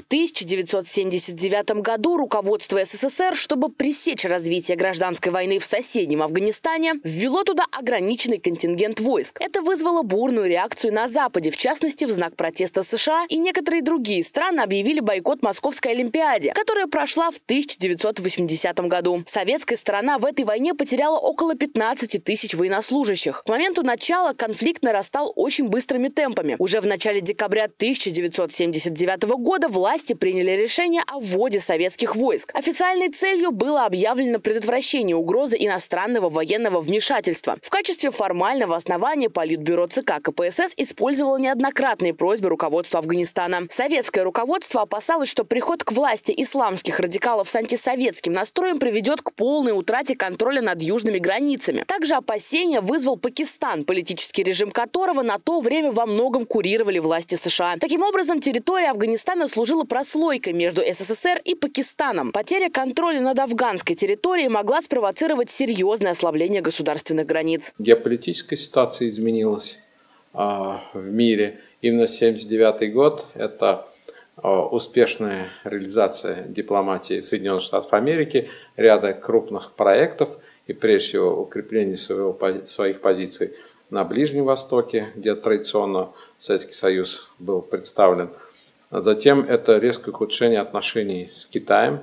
1979 году руководство СССР, чтобы пресечь развитие гражданской войны в соседнем Афганистане, ввело туда ограниченный контингент войск. Это вызвало бурную реакцию на Западе, в частности, в знак протеста США, и некоторые другие страны объявили бойкот Московской Олимпиаде, которая прошла в 1980 году. Советская сторона в этой войне потеряла около 15 тысяч военнослужащих. К моменту начала конфликт нарастал очень быстрыми темпами. Уже в начале декабря 1979 года власти приняли решение о вводе советских войск. Официальной целью было объявлено предотвращение угрозы иностранного военного вмешательства. В качестве формального основания Политбюро ЦК КПСС использовало неоднократные просьбы руководства Афганистана. Советское руководство опасалось, что приход к власти исламских радикалов с антисоветским настроем приведет к полной утрате контроля над южными границами. Также опасения вызвал Пакистан, политический режим которого на то время во многом курировали власти США. Таким образом, территория Афганистана служила прослойкой между СССР и Пакистаном. Потеря контроля над афганской территорией могла спровоцировать серьезное ослабление государственных границ. Геополитическая ситуация изменилась в мире. Именно 1979 год – это успешная реализация дипломатии Соединенных Штатов Америки, ряда крупных проектов и, прежде всего, укрепление своих позиций на Ближнем Востоке, где традиционно Советский Союз был представлен. Затем это резкое ухудшение отношений с Китаем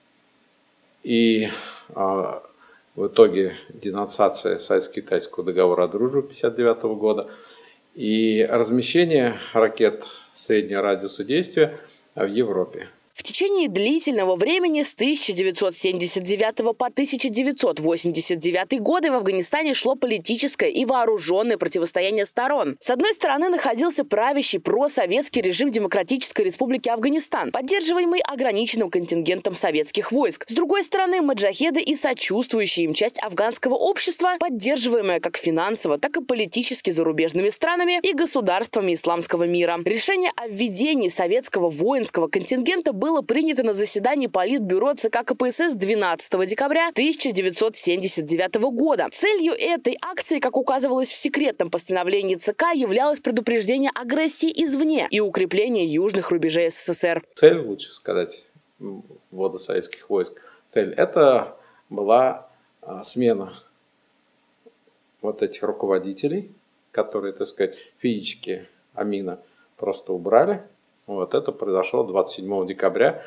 и в итоге денонсация Советско-Китайского договора о дружбе 1959 года и размещение ракет среднего радиуса действия в Европе. В течение длительного времени с 1979 по 1989 годы в Афганистане шло политическое и вооруженное противостояние сторон. С одной стороны находился правящий просоветский режим Демократической Республики Афганистан, поддерживаемый ограниченным контингентом советских войск. С другой стороны маджахеды и сочувствующая им часть афганского общества, поддерживаемая как финансово, так и политически зарубежными странами и государствами исламского мира. Решение о введении советского воинского контингента было принято на заседании Политбюро ЦК КПСС 12 декабря 1979 года. Целью этой акции, как указывалось в секретном постановлении ЦК, являлось предупреждение агрессии извне и укрепление южных рубежей СССР. Цель, лучше сказать, ввода советских войск, цель это была смена вот этих руководителей, которые, так сказать, физически Амина просто убрали. Вот это произошло 27 декабря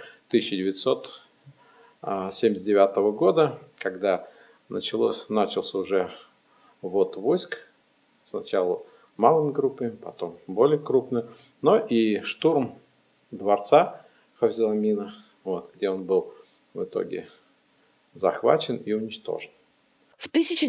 1979 года, когда начался уже ввод войск, сначала малыми группами, потом более крупными, но и штурм дворца Хафиза Амина, где он был в итоге захвачен и уничтожен. В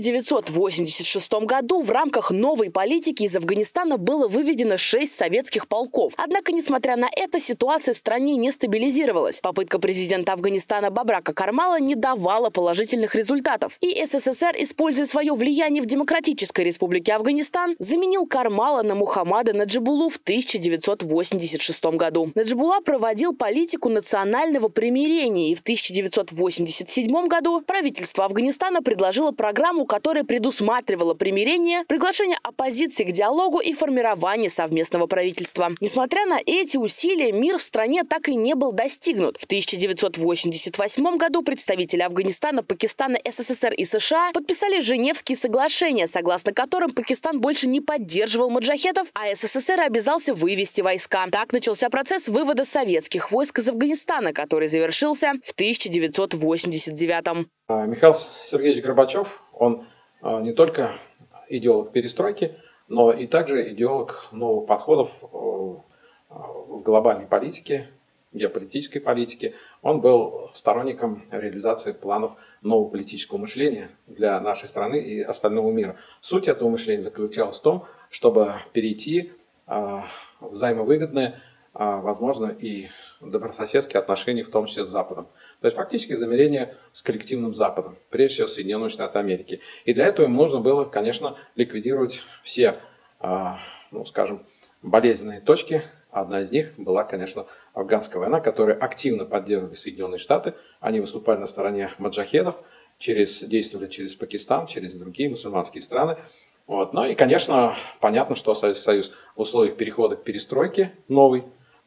1986 году в рамках новой политики из Афганистана было выведено 6 советских полков. Однако, несмотря на это, ситуация в стране не стабилизировалась. Попытка президента Афганистана Бабрака Кармала не давала положительных результатов. И СССР, используя свое влияние в Демократической Республике Афганистан, заменил Кармала на Мухаммада Наджибуллу в 1986 году. Наджибулла проводил политику национального примирения, и в 1987 году правительство Афганистана предложило программу, которая предусматривала примирение, приглашение оппозиции к диалогу и формирование совместного правительства. Несмотря на эти усилия, мир в стране так и не был достигнут. В 1988 году представители Афганистана, Пакистана, СССР и США подписали Женевские соглашения, согласно которым Пакистан больше не поддерживал маджахедов, а СССР обязался вывести войска. Так начался процесс вывода советских войск из Афганистана, который завершился в 1989. Михаил Сергеевич Горбачев, он не только идеолог перестройки, но и также идеолог новых подходов в глобальной политике, геополитической политике. Он был сторонником реализации планов нового политического мышления для нашей страны и остального мира. Суть этого мышления заключалась в том, чтобы перейти в взаимовыгодное, возможно, и добрососедские отношения, в том числе с Западом. То есть фактически замерение с коллективным Западом, прежде всего Соединенные Штаты Америки. И для этого им нужно было, конечно, ликвидировать все, скажем, болезненные точки. Одна из них была, конечно, афганская война, которую активно поддерживали Соединенные Штаты. Они выступали на стороне маджахедов, действовали через Пакистан, через другие мусульманские страны. Ну и, конечно, понятно, что Советский Союз в условиях перехода к перестройке новой,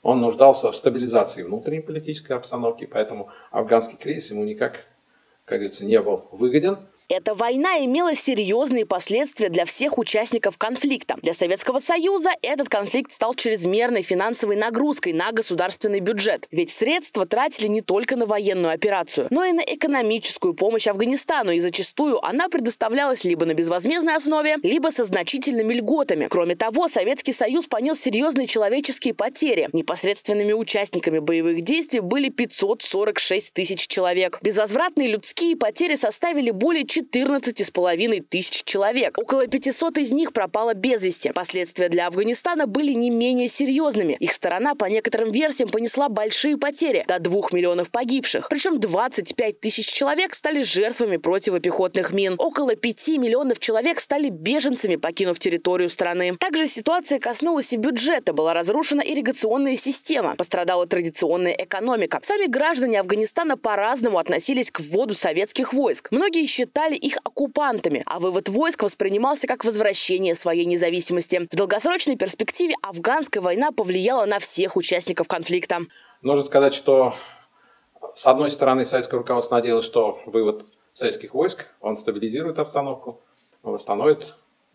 он нуждался в стабилизации внутренней политической обстановки, поэтому афганский кризис ему никак, как говорится, не был выгоден. Эта война имела серьезные последствия для всех участников конфликта. Для Советского Союза этот конфликт стал чрезмерной финансовой нагрузкой на государственный бюджет. Ведь средства тратили не только на военную операцию, но и на экономическую помощь Афганистану. И зачастую она предоставлялась либо на безвозмездной основе, либо со значительными льготами. Кроме того, Советский Союз понес серьезные человеческие потери. Непосредственными участниками боевых действий были 546 тысяч человек. Безвозвратные людские потери составили более 14,5 тысяч человек. Около 500 из них пропало без вести. Последствия для Афганистана были не менее серьезными. Их сторона, по некоторым версиям, понесла большие потери – до 2 миллионов погибших. Причем 25 тысяч человек стали жертвами противопехотных мин. Около 5 миллионов человек стали беженцами, покинув территорию страны. Также ситуация коснулась и бюджета. Была разрушена ирригационная система. Пострадала традиционная экономика. Сами граждане Афганистана по-разному относились к вводу советских войск. Многие считали их оккупантами, а вывод войск воспринимался как возвращение своей независимости. В долгосрочной перспективе афганская война повлияла на всех участников конфликта. Нужно сказать, что с одной стороны советское руководство надеялось, что вывод советских войск, он стабилизирует обстановку, восстановит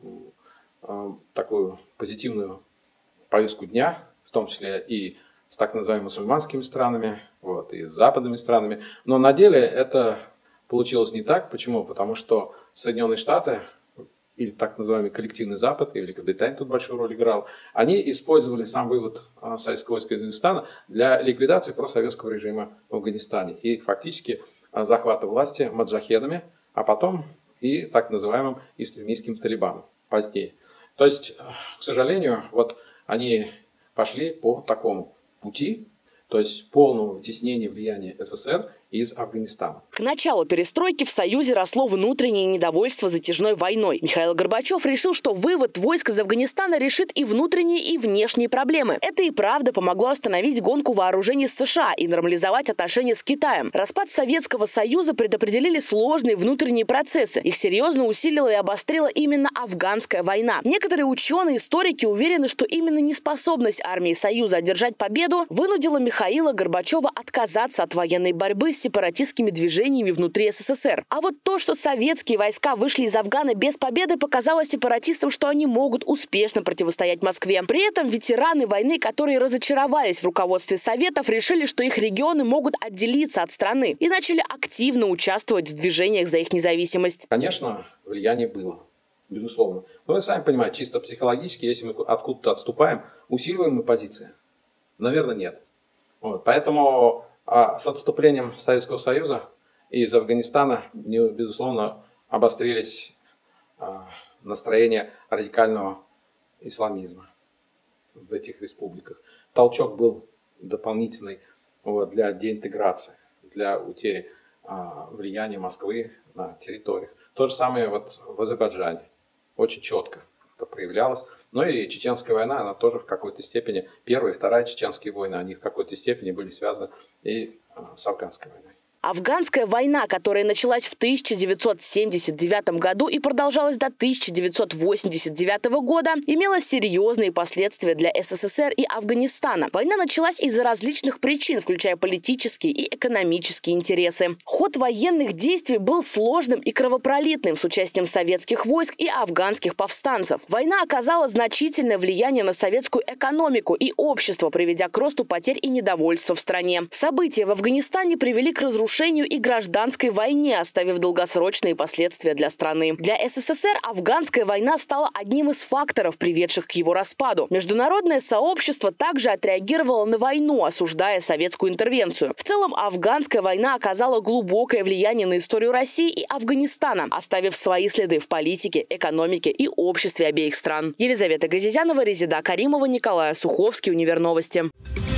такую позитивную повестку дня, в том числе и с так называемыми мусульманскими странами, и с западными странами. Но на деле это получилось не так. Почему? Потому что Соединенные Штаты, или так называемый коллективный Запад, и Великобритания тут большую роль играл, они использовали сам вывод советского войска из Афганистана для ликвидации просоветского режима в Афганистане и фактически захвата власти маджахедами, а потом и так называемым исламистским талибаном позднее. То есть, к сожалению, они пошли по такому пути, то есть полного вытеснения влияния СССР из Афганистана. К началу перестройки в Союзе росло внутреннее недовольство затяжной войной. Михаил Горбачев решил, что вывод войск из Афганистана решит и внутренние, и внешние проблемы. Это и правда помогло остановить гонку вооружений с США и нормализовать отношения с Китаем. Распад Советского Союза предопределили сложные внутренние процессы. Их серьезно усилила и обострила именно афганская война. Некоторые ученые и историки уверены, что именно неспособность армии Союза одержать победу вынудила Михаила Горбачева отказаться от военной борьбы с сепаратистскими движениями внутри СССР. А вот то, что советские войска вышли из Афгана без победы, показало сепаратистам, что они могут успешно противостоять Москве. При этом ветераны войны, которые разочаровались в руководстве Советов, решили, что их регионы могут отделиться от страны и начали активно участвовать в движениях за их независимость. Конечно, влияние было, безусловно. Но вы сами понимаете, чисто психологически, если мы откуда-то отступаем, усиливаем мы позиции? Наверное, нет. Поэтому с отступлением Советского Союза из Афганистана, безусловно, обострились настроения радикального исламизма в этих республиках. Толчок был дополнительный для деинтеграции, для утери влияния Москвы на территориях. То же самое в Азербайджане. Очень четко это проявлялось. Но и Чеченская война, она тоже в какой-то степени, первая и вторая чеченские войны, они в какой-то степени были связаны и с афганской войной. Афганская война, которая началась в 1979 году и продолжалась до 1989 года, имела серьезные последствия для СССР и Афганистана. Война началась из-за различных причин, включая политические и экономические интересы. Ход военных действий был сложным и кровопролитным, с участием советских войск и афганских повстанцев. Война оказала значительное влияние на советскую экономику и общество, приведя к росту потерь и недовольства в стране. События в Афганистане привели к разрушению и гражданской войне, оставив долгосрочные последствия для страны. Для СССР афганская война стала одним из факторов, приведших к его распаду. Международное сообщество также отреагировало на войну, осуждая советскую интервенцию. В целом, афганская война оказала глубокое влияние на историю России и Афганистана, оставив свои следы в политике, экономике и обществе обеих стран. Елизавета Газизянова, Резеда Каримова, Николай Суховский, Универновости.